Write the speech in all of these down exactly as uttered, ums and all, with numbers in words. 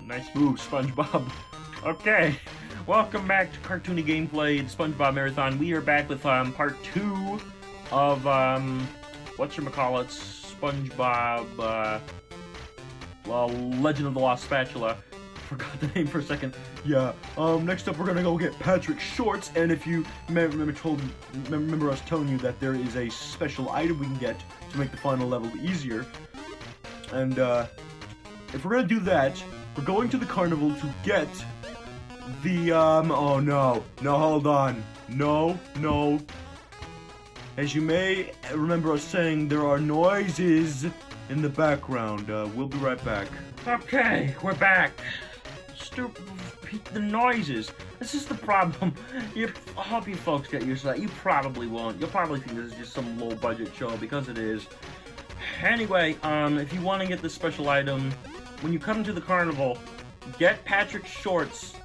Nice move, SpongeBob. Okay, welcome back to Cartoony Gameplay, SpongeBob Marathon. We are back with um, part two of, um, whatchamacallit, SpongeBob, uh, well, Legend of the Lost Spatula. Forgot the name for a second. Yeah, um, next up we're gonna go get Patrick's shorts, and if you remember, told, remember us telling you that there is a special item we can get to make the final level easier. And, uh, if we're gonna do that, we're going to the carnival to get the, um, oh no, no, hold on, no, no. As you may remember us saying, there are noises in the background. Uh, we'll be right back. Okay, we're back. Stupid, the noises. This is the problem. You, I hope you folks get used to that. You probably won't. You'll probably think this is just some low-budget show, because it is. Anyway, um, if you want to get this special item, when you come to the carnival, get Patrick's shorts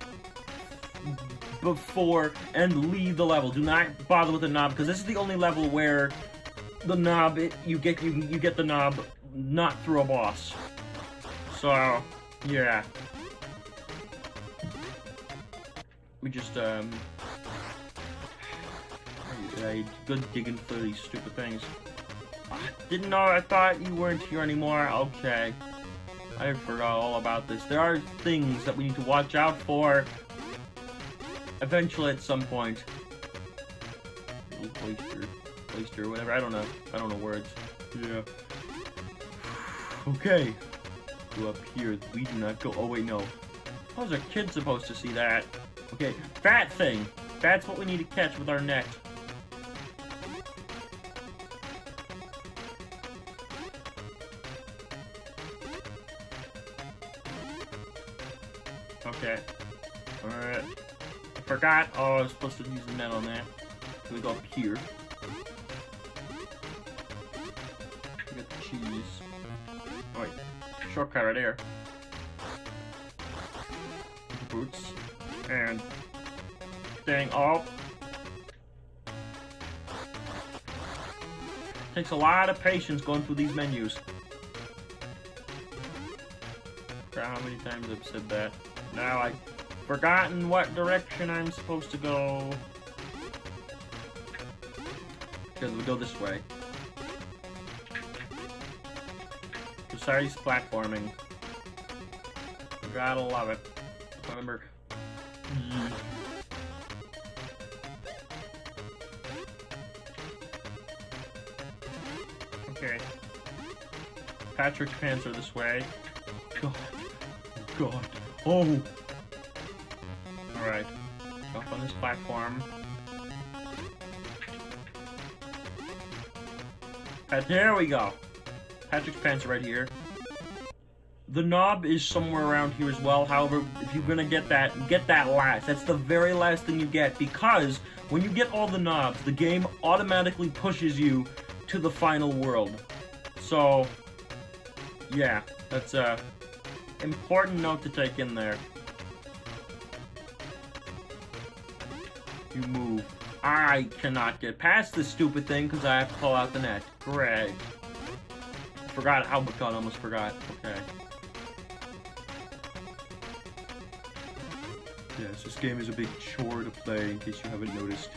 before and leave the level. Do not bother with the knob, because this is the only level where the knob, it, you get you, you get the knob not through a boss. So, yeah. We just, um... I good digging for these stupid things. Didn't know, I thought you weren't here anymore. Okay. I forgot all about this. There are things that we need to watch out for eventually at some point. Oyster, oyster, whatever. I don't know. I don't know words. Yeah. Okay. Go up here. We do not go. Oh, wait, no. How's our kid supposed to see that? Okay. That thing. That's what we need to catch with our net. Okay. Alright. I forgot. Oh, I was supposed to use the net on that. So we go up here. We got the cheese. Oh, wait. Shortcut right there. Boots. And... dang. Oh. Takes a lot of patience going through these menus. I forgot how many times I've said that. Now I've forgotten what direction I'm supposed to go. Because we go this way. Precise platforming. Gotta love it. Remember. Okay. Patrick's pants are this way. God. God. Oh! Alright. Up on this platform. And there we go. Patrick's pants are right here. The knob is somewhere around here as well. However, if you're gonna get that, get that last. That's the very last thing you get, because when you get all the knobs, the game automatically pushes you to the final world. So, yeah, that's a important note to take in there. You move. I cannot get past this stupid thing because I have to pull out the net. Great. I forgot. Oh my god, I almost forgot. Okay. Yes, this game is a big chore to play, in case you haven't noticed.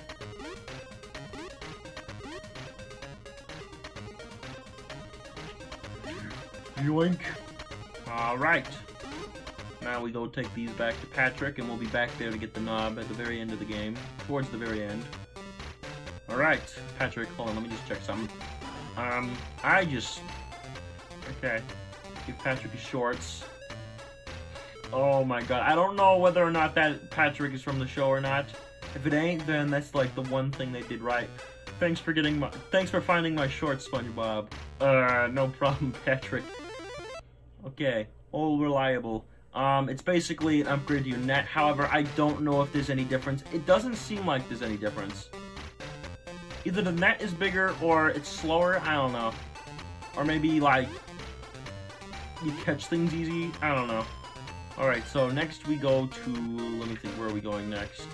Yoink. Alright. Now we go take these back to Patrick, and we'll be back there to get the knob at the very end of the game. Towards the very end. Alright, Patrick, hold on, let me just check something. Um, I just... Okay. Give Patrick his shorts. Oh my god, I don't know whether or not that Patrick is from the show or not. If it ain't, then that's like the one thing they did right. Thanks for getting my... Thanks for finding my shorts, SpongeBob. Uh, no problem, Patrick. Okay, all reliable. Um, it's basically an upgrade to your net. However, I don't know if there's any difference. It doesn't seem like there's any difference. Either the net is bigger or it's slower. I don't know. Or maybe, like, you catch things easy. I don't know. Alright, so next we go to... Let me think, where are we going next?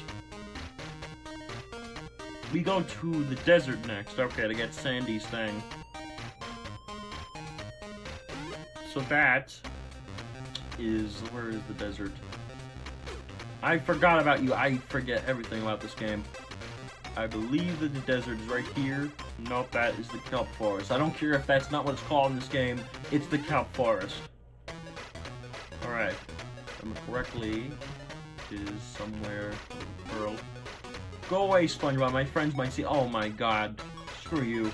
We go to the desert next. Okay, to get Sandy's thing. So that is... Where is the desert? I forgot about you. I forget everything about this game. I believe that the desert is right here. Nope, that is the kelp forest. I don't care if that's not what it's called in this game. It's the kelp forest. Alright. If I'm correctly, it is somewhere Pearl. Go away, SpongeBob. My friends might see. Oh my god. Screw you.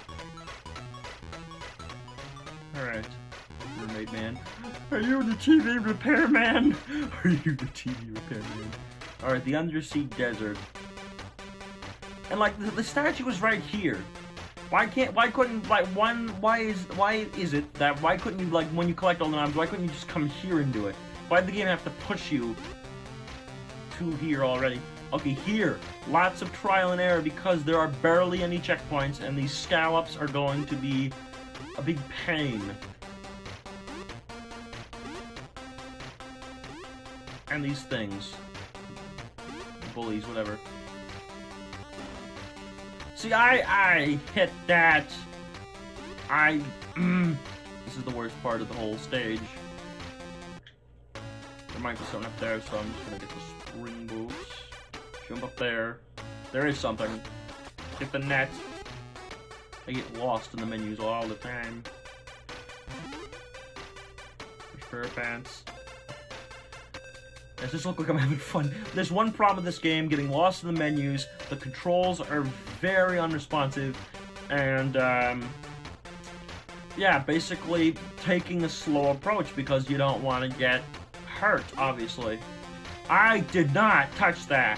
Alright. Mermaid Man. Are you the T V repairman? Are you the T V repairman? Alright, the undersea desert. And like the, the statue is right here. Why can't? Why couldn't? Like one? Why is? Why is it that? Why couldn't you like when you collect all the items? Why couldn't you just come here and do it? Why did the game have to push you to here already? Okay, here. Lots of trial and error because there are barely any checkpoints, and these scallops are going to be a big pain. And these things, bullies, whatever. See, I, I hit that. I, mm, this is the worst part of the whole stage. There might be something up there, so I'm just gonna get the spring boots. Jump up there. There is something. Get the net. I get lost in the menus all the time. SquarePants. Does this look like I'm having fun? There's one problem with this game, getting lost in the menus. The controls are very unresponsive, and um, yeah, basically taking a slow approach because you don't want to get hurt, obviously. I did not touch that.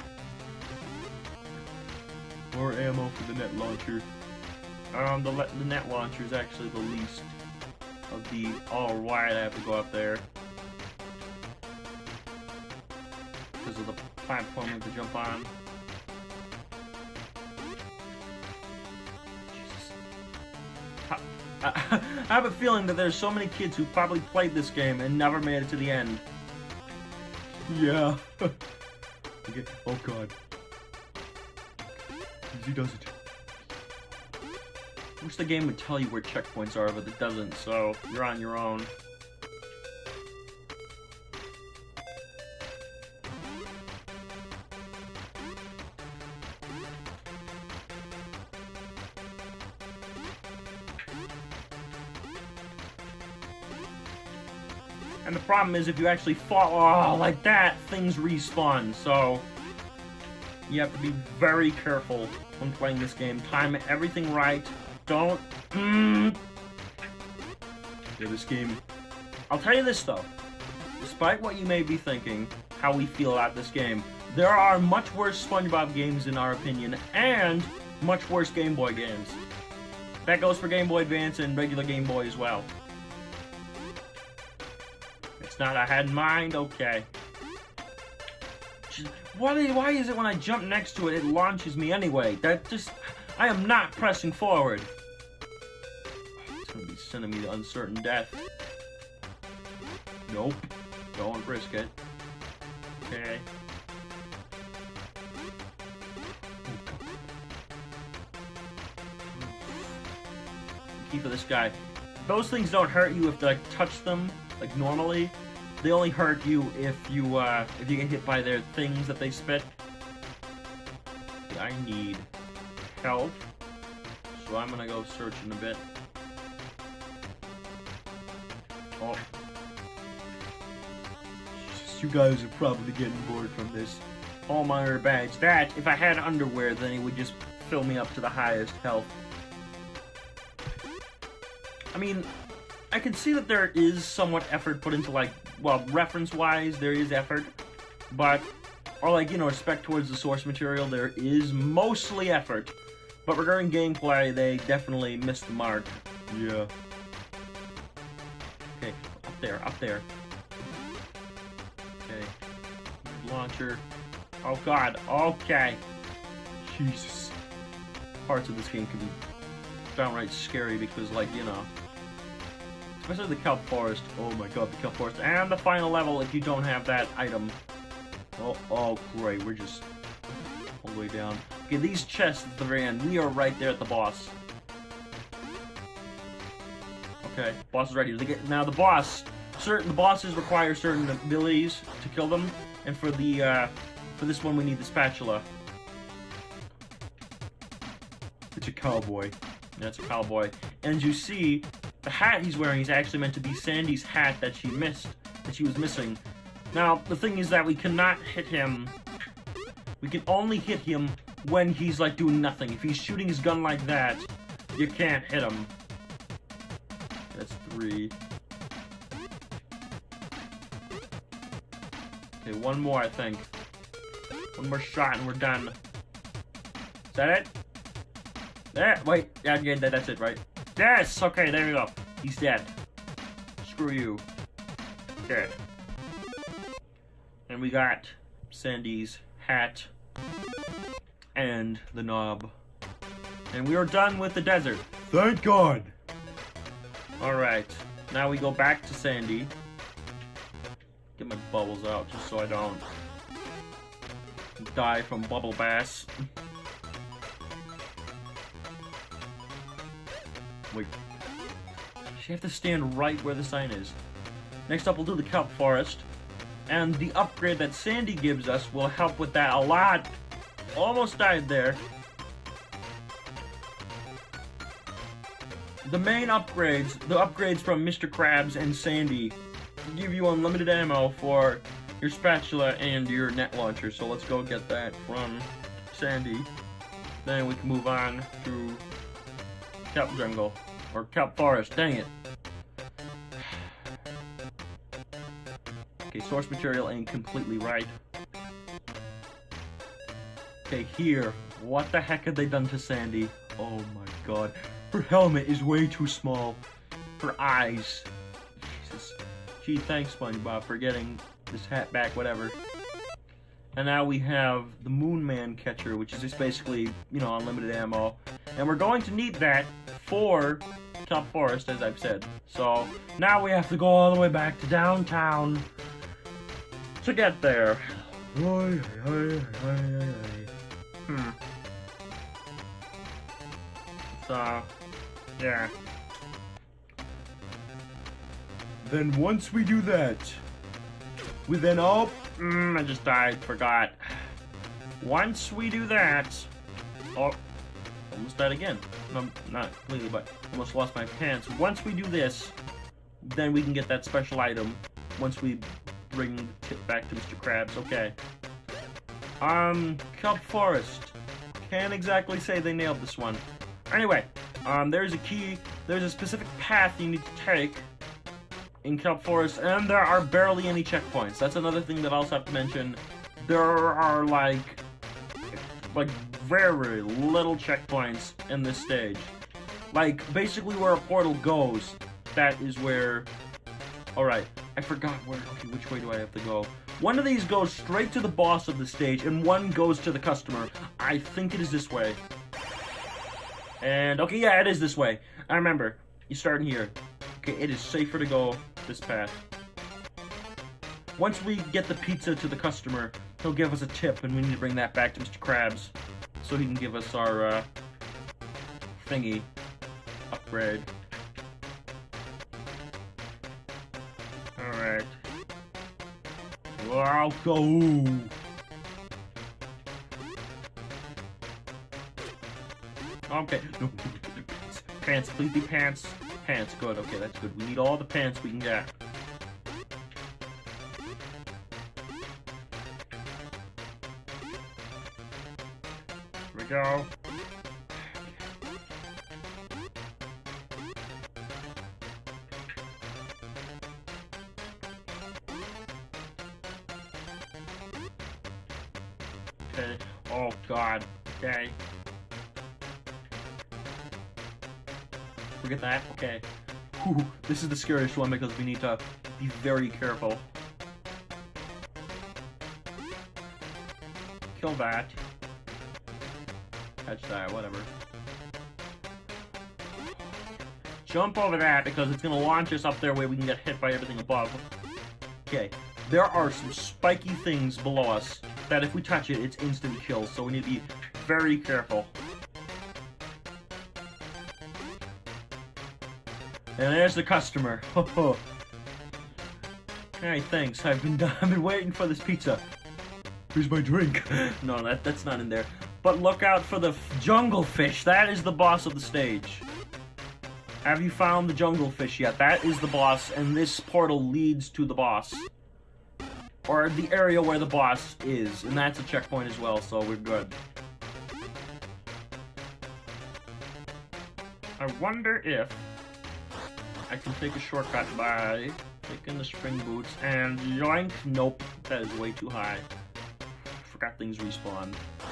More ammo for the net launcher. Um, the, the net launcher is actually the least of the... Oh, why did I have to go up there? Because of the platform we have to jump on. Jesus. I, I, I have a feeling that there's so many kids who probably played this game and never made it to the end. Yeah. Okay. Oh god. He does it. I wish the game would tell you where checkpoints are, but it doesn't, so you're on your own. And the problem is, if you actually fall oh, like that, things respawn, so you have to be very careful when playing this game. Time everything right. Don't... Mm. Yeah, this game... I'll tell you this, though. Despite what you may be thinking, how we feel about this game, there are much worse SpongeBob games, in our opinion, and much worse Game Boy games. That goes for Game Boy Advance and regular Game Boy as well. It's not I had in mind? Okay. Why, why is it when I jump next to it, it launches me anyway? That just... I am not pressing forward. It's gonna be sending me to uncertain death. Nope. Don't risk it. Okay. Key for this guy. Those things don't hurt you if they like, touch them, like normally. They only hurt you if you uh, if you get hit by their things that they spit. I need help, so I'm gonna go searching a bit. Oh, Jesus, you guys are probably getting bored from this. All minor badge. That, if I had underwear, then it would just fill me up to the highest health. I mean, I can see that there is somewhat effort put into, like, well, reference-wise, there is effort, but, or like, you know, respect towards the source material, there is mostly effort, but regarding gameplay, they definitely missed the mark. Yeah. Okay, up there, up there. Okay. Launcher. Oh god, okay. Jesus. Parts of this game can be downright scary because, like, you know, especially the kelp forest. Oh my god, the kelp forest. And the final level if you don't have that item. Oh, oh great, we're just all the way down. Okay, these chests at the very end. We are right there at the boss. Okay, boss is ready. Now the boss certain the bosses require certain abilities to kill them, and for the uh, for this one we need the spatula. It's a cowboy. That's a cowboy. And you see, the hat he's wearing is actually meant to be Sandy's hat that she missed, that she was missing. Now, the thing is that we cannot hit him. We can only hit him when he's, like, doing nothing. If he's shooting his gun like that, you can't hit him. That's three. Okay, one more, I think. One more shot and we're done. Is that it? There, wait, yeah, yeah, that's it, right? Yes, okay, there we go. He's dead. Screw you. Dead. And we got Sandy's hat and the knob. And we are done with the desert. Thank God! Alright, now we go back to Sandy. Get my bubbles out just so I don't die from bubble bass. Wait. You have to stand right where the sign is. Next up, we'll do the kelp forest. And the upgrade that Sandy gives us will help with that a lot. Almost died there. The main upgrades, the upgrades from Mister Krabs and Sandy, give you unlimited ammo for your spatula and your net launcher. So let's go get that from Sandy. Then we can move on to kelp jungle. Or kelp forest, dang it. Okay, source material ain't completely right. Okay, here. What the heck have they done to Sandy? Oh my god. Her helmet is way too small. Her eyes. Jesus. Gee, thanks, SpongeBob, for getting this hat back, whatever. And now we have the Moon Man Catcher, which is just basically, you know, unlimited ammo. And we're going to need that for kelp forest, as I've said. So, now we have to go all the way back to downtown to get there. Hmm. So, yeah. Then once we do that, we then all... Mm, I just died, forgot. Once we do that... Oh, almost died again. No, not completely, but almost lost my pants. Once we do this, then we can get that special item. Once we bring the tip back to Mister Krabs. Okay. Um, kelp forest. Can't exactly say they nailed this one. Anyway, um, there's a key, there's a specific path you need to take in kelp forest, and there are barely any checkpoints. That's another thing that I also have to mention. There are like, like very little checkpoints in this stage. Like, basically where a portal goes, that is where... Alright, I forgot where, okay, which way do I have to go? One of these goes straight to the boss of the stage, and one goes to the customer. I think it is this way. And, okay, yeah, it is this way. I remember. You start in here. Okay, it is safer to go this path. Once we get the pizza to the customer, he'll give us a tip, and we need to bring that back to Mister Krabs, so he can give us our, uh, thingy upgrade. Alright. Wow, go! Okay. No. Pants, please be pants. Pants, good. Okay, that's good. We need all the pants we can get. Here we go. Okay. Oh, God. Okay. Forget that? Okay. Whew, this is the scariest one because we need to be very careful. Kill that. Catch that, whatever. Jump over that because it's gonna launch us up there where we can get hit by everything above. Okay. There are some spiky things below us that if we touch it, it's instant kill, so we need to be very careful. And there's the customer. Hey, thanks. I've been I've been waiting for this pizza. Here's my drink. No, that that's not in there. But look out for the jungle fish. That is the boss of the stage. Have you found the jungle fish yet? That is the boss, and this portal leads to the boss. Or the area where the boss is, and that's a checkpoint as well, so we're good. I wonder if I can take a shortcut by taking the spring boots and yoink. Nope, that is way too high. Forgot things respawn.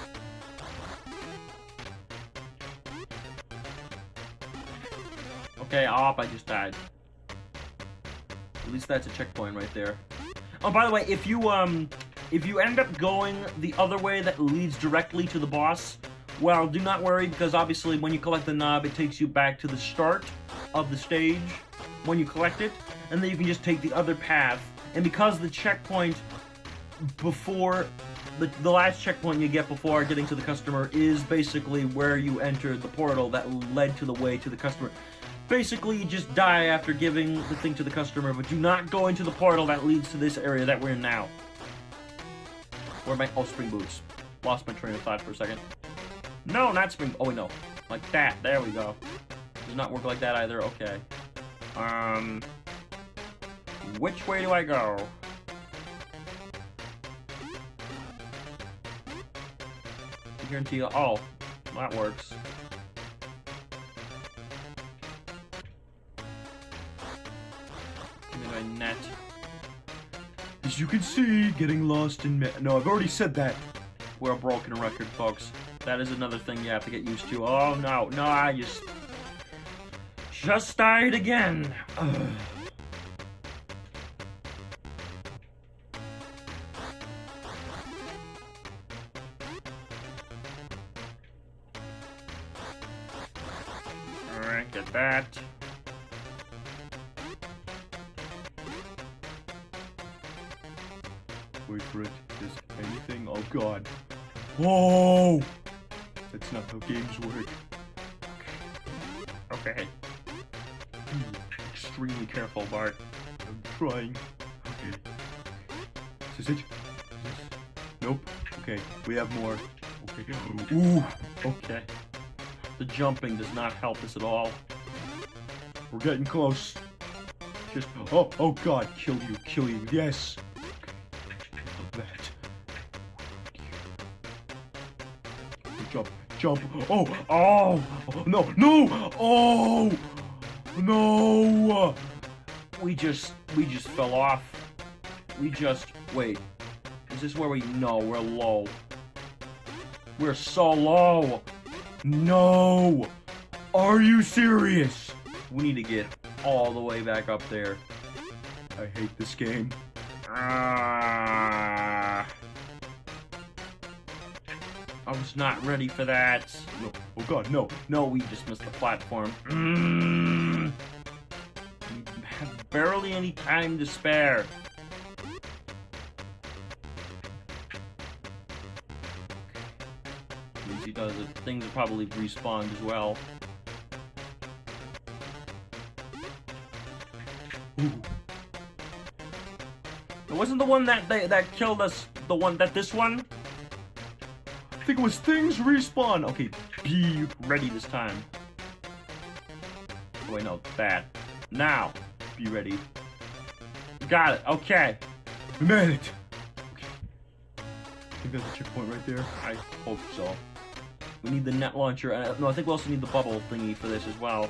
Okay, op, I just died. At least that's a checkpoint right there. Oh, by the way, if you um, if you end up going the other way that leads directly to the boss, well, do not worry, because obviously when you collect the knob, it takes you back to the start of the stage when you collect it, and then you can just take the other path. And because the checkpoint before the the last checkpoint you get before getting to the customer is basically where you entered the portal that led to the way to the customer. Basically, you just die after giving the thing to the customer, but do not go into the portal that leads to this area that we're in now. Where are my... Oh, spring boots. Lost my train of thought for a second. No, not spring... Oh, wait, no. Like that. There we go. Does not work like that either. Okay. Um... Which way do I go? I guarantee you... Oh, that works. Net. As you can see, getting lost in... No, I've already said that. We're a broken record, folks. That is another thing you have to get used to. Oh, no. No, I just... Just died again. Ugh. Alright, get that. Wait for it. Is anything? Oh god. Whoa! That's not how games work. Okay. Okay. Be extremely careful, Bart. I'm trying. Okay. Is this it? Is this... Nope. Okay. We have more. Okay. Ooh. Okay. The jumping does not help us at all. We're getting close. Just. Oh. Oh god. Kill you. Kill you. Yes. That. Jump, jump. Oh, oh, oh, no, no, oh, no. We just, we just fell off. We just, wait. Is this where we, no, we're low. We're so low. No. Are you serious? We need to get all the way back up there. I hate this game. Ah, I was not ready for that. No. Oh god, no. No, we just missed the platform. Mm. We have barely any time to spare. Means he does it. Things are probably respawned as well. Ooh. It wasn't the one that they, that killed us, the one that this one? I think it was things respawn. Okay, be ready this time. Oh, wait, no, that. Now, be ready. Got it, okay. We made it. Okay. I think that's a checkpoint right there. I hope so. We need the net launcher. Uh, no, I think we also need the bubble thingy for this as well.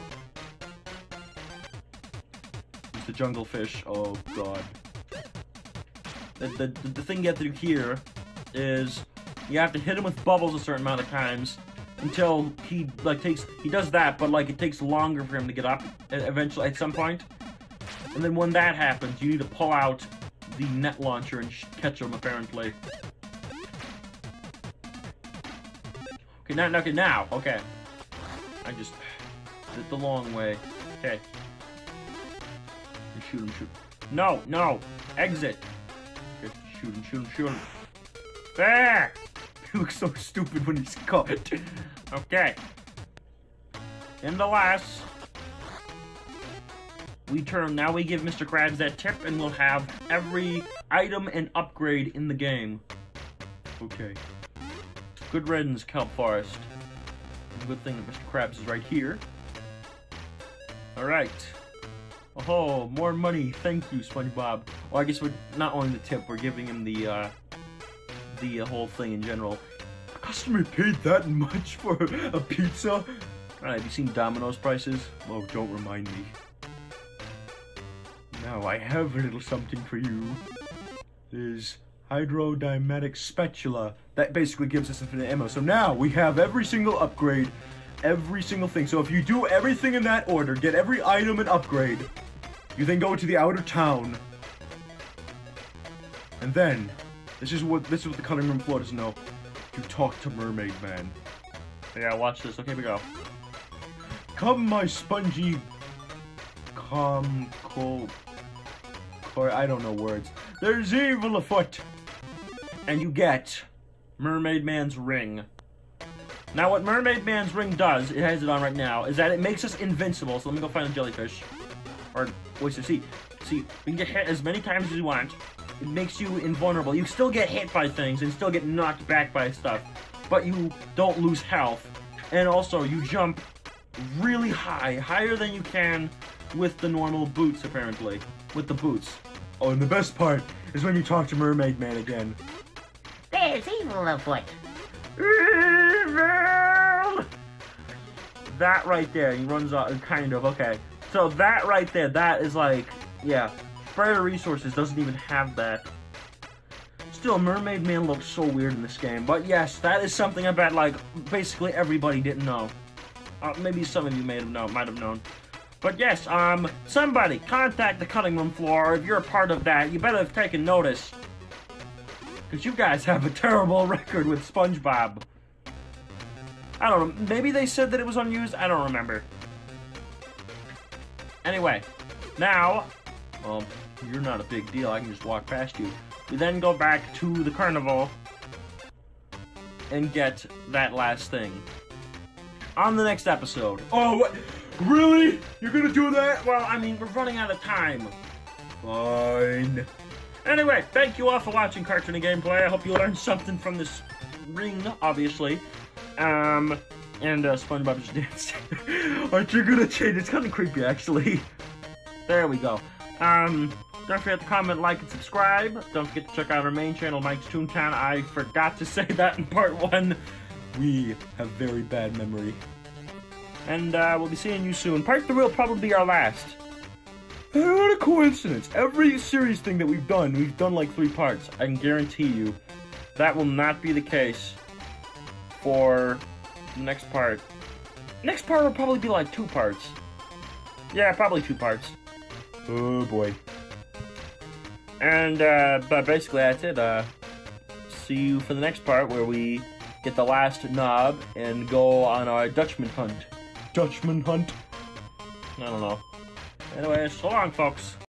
It's the jungle fish. Oh, God. The, the, the thing you have to do here is you have to hit him with bubbles a certain amount of times until he like takes he does that, but like it takes longer for him to get up eventually at some point. And then when that happens, you need to pull out the net launcher and sh catch him apparently. Okay, now, okay, now, okay. I just did the long way. Okay. Shoot him, shoot. No, no, exit. Shoot him, shoot him, shoot him. There! He looks so stupid when he's caught. Okay. In the last, we turn, now we give Mister Krabs that tip, and we'll have every item and upgrade in the game. Okay. Good riddance, Kelp Forest. Good thing that Mister Krabs is right here. Alright. Oh, more money. Thank you, SpongeBob. Well, I guess we're not only the tip, we're giving him the, uh, the uh, whole thing in general. A customer paid that much for a pizza? Alright, have you seen Domino's prices? Oh, don't remind me. Now I have a little something for you. There's hydrodynamic spatula. That basically gives us infinite ammo. So now we have every single upgrade, every single thing. So if you do everything in that order, get every item and upgrade, you then go to the outer town. And then, this is what this is what the cutting room floor doesn't know. You talk to Mermaid Man. Yeah, watch this. Okay, we go. Come, my spongy, com, co, or I don't know words. There's evil afoot, and you get Mermaid Man's ring. Now, what Mermaid Man's ring does, it has it on right now, is that it makes us invincible. So let me go find a jellyfish or oyster. See, see, we can get hit as many times as you want. It makes you invulnerable. You still get hit by things and still get knocked back by stuff, but you don't lose health. And also, you jump really high, higher than you can with the normal boots, apparently. With the boots. Oh, and the best part is when you talk to Mermaid Man again. There's evil afoot. Evil! That right there, he runs out, kind of, okay. So that right there, that is like, yeah. Spreader Resources doesn't even have that. Still, Mermaid Man looks so weird in this game. But yes, that is something I bet, like, basically everybody didn't know. Uh, maybe some of you may have known, might have known. But yes, um, somebody contact the cutting room floor, or if you're a part of that, you better have taken notice. Because you guys have a terrible record with SpongeBob. I don't know, maybe they said that it was unused? I don't remember. Anyway, now, well, you're not a big deal, I can just walk past you. We then go back to the carnival and get that last thing. On the next episode. Oh, what? Really? You're gonna do that? Well, I mean, we're running out of time. Fine. Anyway, thank you all for watching Cartoony Gameplay. I hope you learned something from this ring, obviously. Um, and uh, SpongeBob just danced. Aren't you gonna change? It's kind of creepy, actually. There we go. Um, don't forget to comment, like, and subscribe. Don't forget to check out our main channel, Mike's Toontown. I forgot to say that in part one. We have very bad memory. And uh, we'll be seeing you soon. Part three will probably be our last. What a coincidence. Every series thing that we've done, we've done like three parts. I can guarantee you that will not be the case for the next part. Next part will probably be like two parts. Yeah, probably two parts. Oh boy. And, uh, but basically that's it. Uh, see you for the next part where we get the last knob and go on our Dutchman hunt. Dutchman hunt? I don't know. Anyway, so long, folks.